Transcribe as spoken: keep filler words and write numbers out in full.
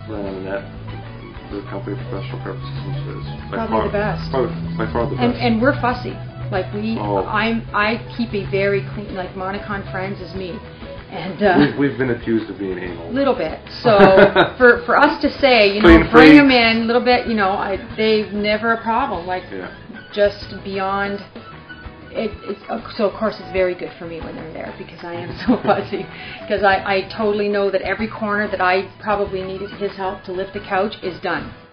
run on the net. The company professional carpet systems is by probably far the best. Probably by far the best. And, and we're fussy. Like we, oh. I'm, I keep a very clean. Like Monicon Friends is me, and uh, we've, we've been accused of being anal. Little bit. So for for us to say, you know, Clean bring freaks. them in a little bit. You know, I, they never a problem. Like yeah. just beyond. It, it's, uh, so of course it's very good for me when they're there because I am so fussy. Because I, I totally know that every corner that I probably needed his help to lift the couch is done.